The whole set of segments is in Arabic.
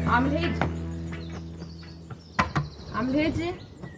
عامل هادي عامل هادي.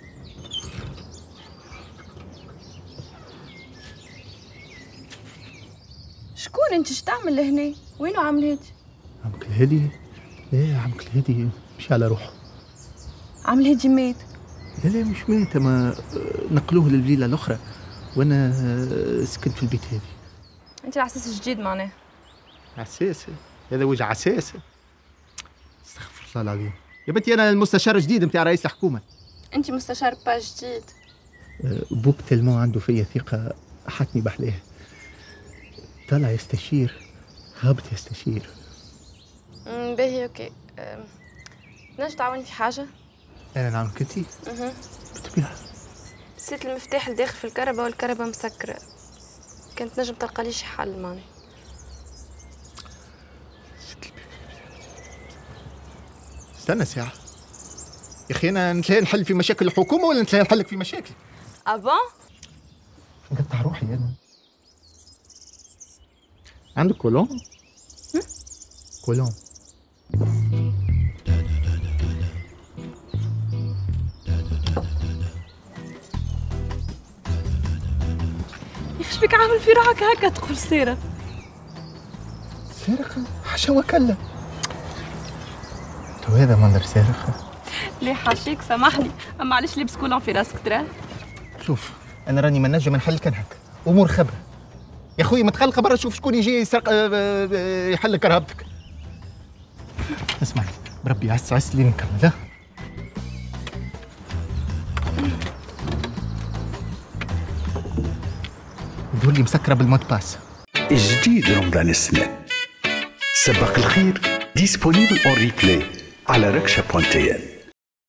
شكون انت؟ شتعمل لهنا؟ وينو عامل هادي؟ عمك الهادي؟ ايه عمك الهادي مشي على روحه. عامل هادي مات؟ لا مش مات، ما نقلوه للفيلا الاخرى وانا سكنت في البيت هذي. انت العساس جديد معناه؟ عساس؟ هذا وجه عساس؟ استغفر الله العظيم يا بنتي، انا المستشار الجديد نتاع رئيس الحكومه. انت مستشار با جديد. بوك تلمو عنده فيا ثقه حطني بحلاه. طلع يستشير، هابط يستشير. باهي اوكي. نجم تعاوني في حاجه؟ انا نعم كنتي؟ بالطبيعه. نسيت المفتاح اللي داخل في الكهرباء والكهرباء مسكره، كانت نجم تلقى لي شي حل معناه. استنى ساعه يا اخي، انا نتلاقي نحل في مشاكل الحكومه ولا نتلاقي نحلك في مشاكل؟ ابا نقطع روحي انا. عندك كولون؟ كولون. يخش بك عامل في روحك هكا تقول سيرة؟ سارقة؟ حاشا وكلا. تو هذا منظر سارقة؟ ليه حاشيك سامحني، اما علاش لابس كولون في راسك ترى؟ شوف انا راني ما نجم نحل كان هكا، امور خبرة يا خويا. متخلقة برا شوف شكون يجي يسرق يحل كرهبتك. اسمعي بربي عس لي نكمل. ها يقول لي مسكرة بالموت باس. جديد رمضان السنة، سباق الخير ديسبونيبل اون ريبلاي على ركشة.tl.